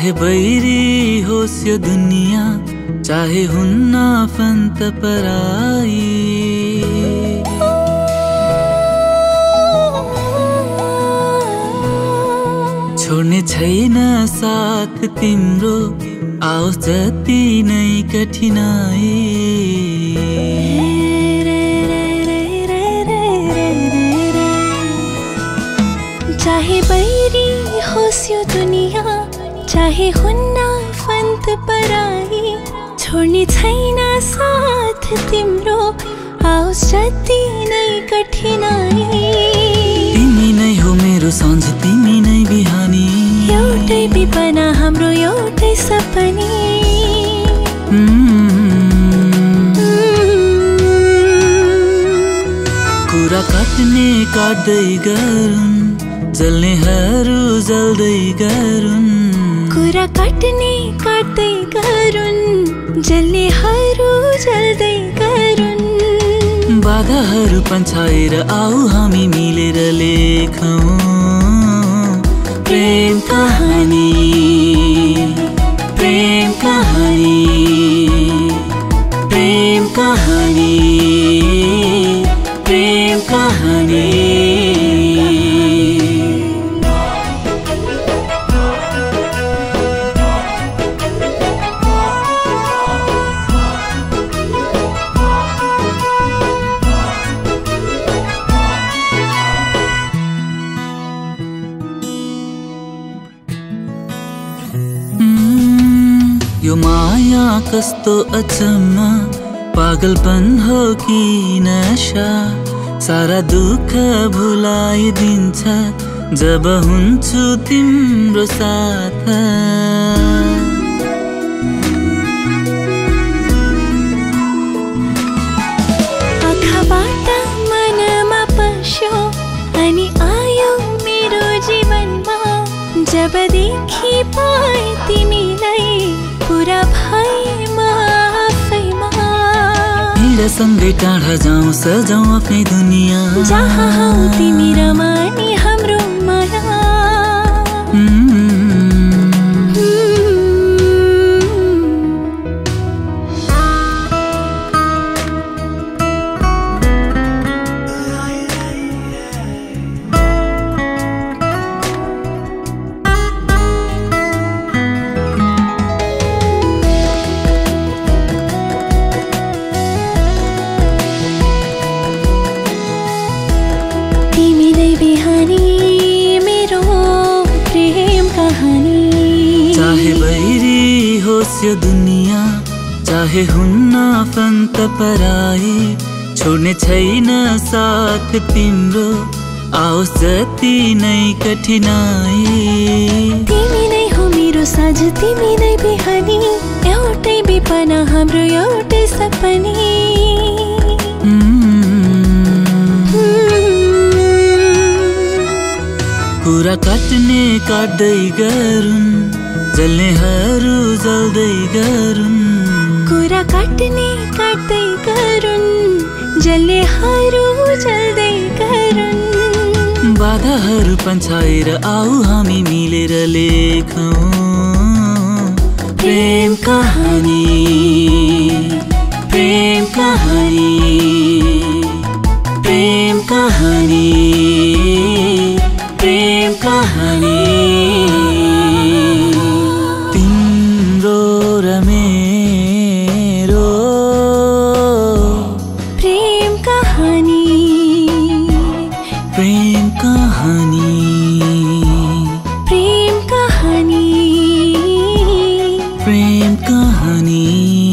चाहे बैरी होस् यो दुनिया, चाहे हुन्न फन्त पराई, छोड्ने छैन साथ तिम्रो, आओस् जति नै कठिनाई। चाहे बैरी होस् यो दुनिया, चाहे हुन्न फन्त पराई, छोड्ने छैन साथ तिम्रो, आओस् जति नै कठिनाई। तिमी नै हो मेरो सन्झ, तिमी नै बिहानी, एउटै विपना हाम्रो एउटै सपनी। कुरा काट्ने काट्दै गरुन्, जल्नेहरू जल्दै गरुन्, कुरा काट्ने काट्दै गरुन्, जल्नेहरू जल्दै गरुन्। बाधाहरू पन्छाएर आऊ हामी मिलेर लेखौँ प्रेम कहानी, प्रेम कहानी, प्रेम कहानी, प्रेम कहानी। यो माया कस्तो अचम्म, पागलपन हो कि नशा, सारा दुःख भुलाइदिन्छ जब हुन्छु तिम्रो साथ। आँखाबाट मनमा पस्यो अनि आयो मेरो जीवनमा, जबदेखि पाए तिमीलाई पुरा भए म आफैमा। हिँडसँगै टाढा जाउँ, सजाउँ आफ्नै दुनिया, जहाँ हौ तिमी रमानी हाम्रो माया। बिहानी मेरो प्रेम कहानी। चाहे बैरी होस् यो दुनिया, चाहे हुन्न फन्त पराई, छोड्ने छैन साथ तिम्रो, आओस् जति नै कठिनाई। तिमी नै हो मेरो साझ, तिमी नै बिहानी, एउटै विपना हाम्रो एउटै सपनी। कुरा काट्ने काट्दै गरुन्, जल्नेहरू जल्दै गरुन्, कुरा काट्ने काट्दै गरुन्, जल्नेहरू जल्दै गरुन्। बाधाहरू पन्छाएर आऊ हामी मिलेर लेखौँ प्रेम कहानी, प्रेम कहानी, प्रेम कहानी, प्रेम कहानी। तिम्रो र मेरो प्रेम कहानी, प्रेम कहानी, प्रेम कहानी, प्रेम कहानी।